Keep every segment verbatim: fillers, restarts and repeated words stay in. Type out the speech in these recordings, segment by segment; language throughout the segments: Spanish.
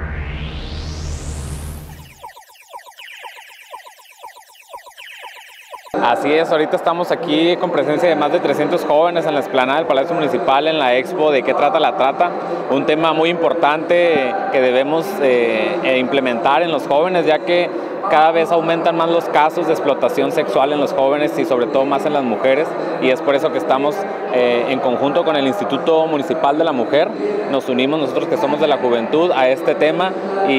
Así es, ahorita estamos aquí con presencia de más de trescientos jóvenes en la explanada del Palacio Municipal en la expo de ¿Qué trata la trata? Un tema muy importante que debemos eh, implementar en los jóvenes, ya que cada vez aumentan más los casos de explotación sexual en los jóvenes y sobre todo más en las mujeres, y es por eso que estamos eh, en conjunto con el Instituto Municipal de la Mujer, nos unimos nosotros que somos de la juventud a este tema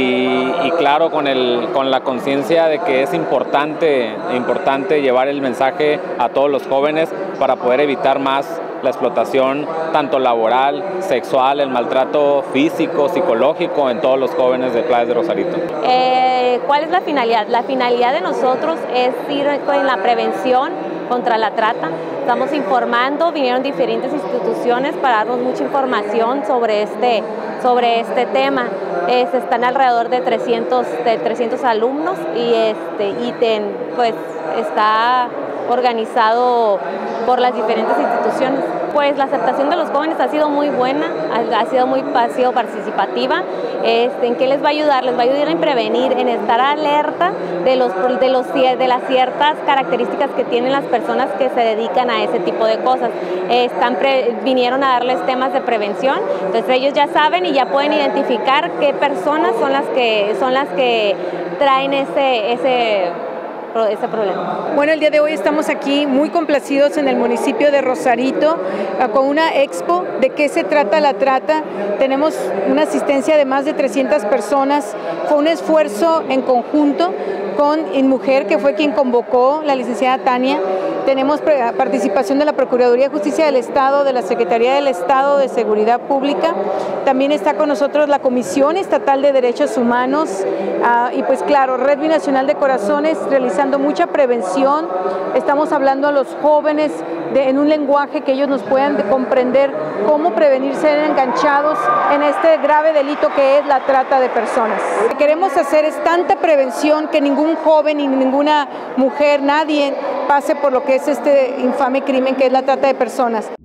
y, y claro, con, el, con la conciencia de que es importante, importante llevar el mensaje a todos los jóvenes para poder evitar más la explotación tanto laboral, sexual, el maltrato físico, psicológico en todos los jóvenes de Playas de Rosarito. Eh, ¿Cuál es la finalidad? La finalidad de nosotros es ir en la prevención contra la trata. Estamos informando, vinieron diferentes instituciones para darnos mucha información sobre este, sobre este tema. Eh, están alrededor de trescientos, de trescientos alumnos y, este, y ten, pues, está organizado por las diferentes instituciones. Pues la aceptación de los jóvenes ha sido muy buena, ha sido muy ha sido participativa. Este, ¿En qué les va a ayudar? Les va a ayudar en prevenir, en estar alerta de, los, de, los, de las ciertas características que tienen las personas que se dedican a ese tipo de cosas. Eh, están pre, vinieron a darles temas de prevención, entonces ellos ya saben y ya pueden identificar qué personas son las que, son las que traen ese... ese ese problema. Bueno, el día de hoy estamos aquí muy complacidos en el municipio de Rosarito con una expo de qué se trata la trata. Tenemos una asistencia de más de trescientas personas. Fue un esfuerzo en conjunto con InMujer, que fue quien convocó, la licenciada Tania. Tenemos participación de la Procuraduría de Justicia del Estado, de la Secretaría del Estado de Seguridad Pública. También está con nosotros la Comisión Estatal de Derechos Humanos uh, y pues claro, Red Binacional de Corazones, realizando mucha prevención. Estamos hablando a los jóvenes de, en un lenguaje que ellos nos puedan comprender cómo prevenir ser enganchados en este grave delito que es la trata de personas. Lo que queremos hacer es tanta prevención que ningún joven ni ninguna mujer, nadie pase por lo que es este infame crimen que es la trata de personas.